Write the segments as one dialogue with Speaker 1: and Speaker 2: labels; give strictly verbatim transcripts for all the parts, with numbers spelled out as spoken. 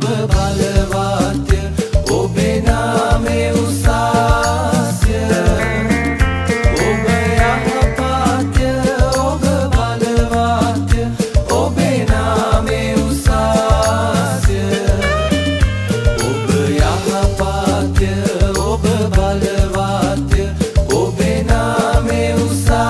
Speaker 1: බලවත්ය ඔබේ නාමේ උසස්ය ඔබ යහපත්ය ඔබ බලවත්ය ඔබේ නාමේ උසස්ය ඔබ යහපත්ය ඔබ බලවත්ය ඔබේ නාමේ උසස්ය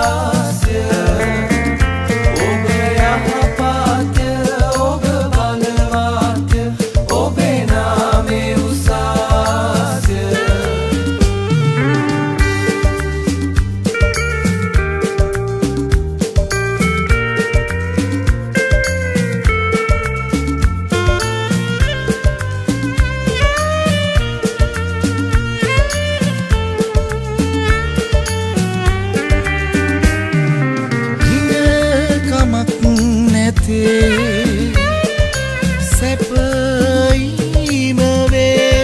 Speaker 2: සැපීම වේ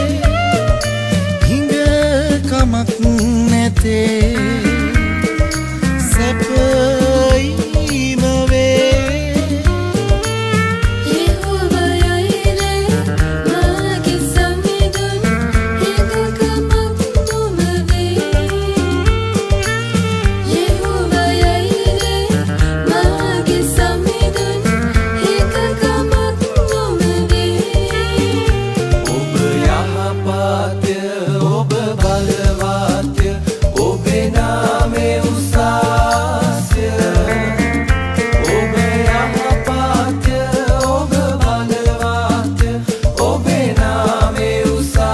Speaker 2: හිඟ කමක් නැතේ සැපීම වේ
Speaker 3: යෙහෝවායයිරේ මාගේ සමිඳුන් හිඟ කමක් නොමවේ යෙහෝවායයිරේ මාගේ සමිඳුන් හිඟ කමක්
Speaker 1: ඔබ බලවත්ය ඔබේ නාමේ උසස්ය ඔබ යහපත්ය ඔබ බලවත්ය ඔබේ නාමේ උසස්ය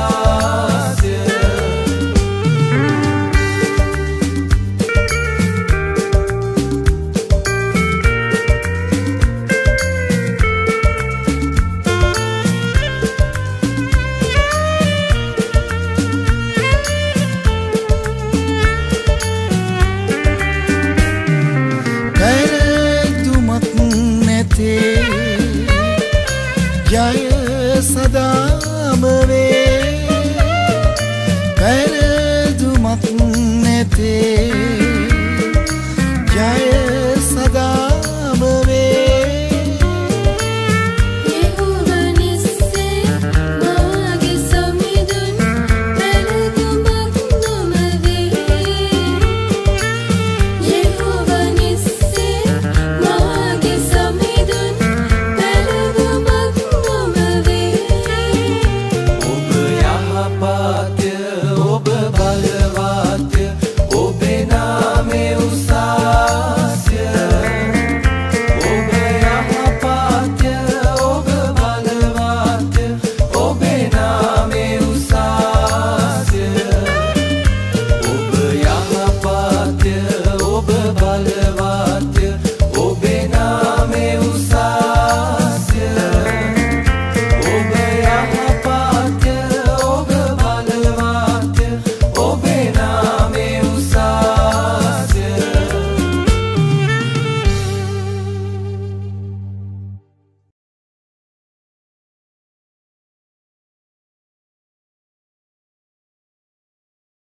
Speaker 2: ජය සදාම වේ පැරදුමක් නැතේ ජය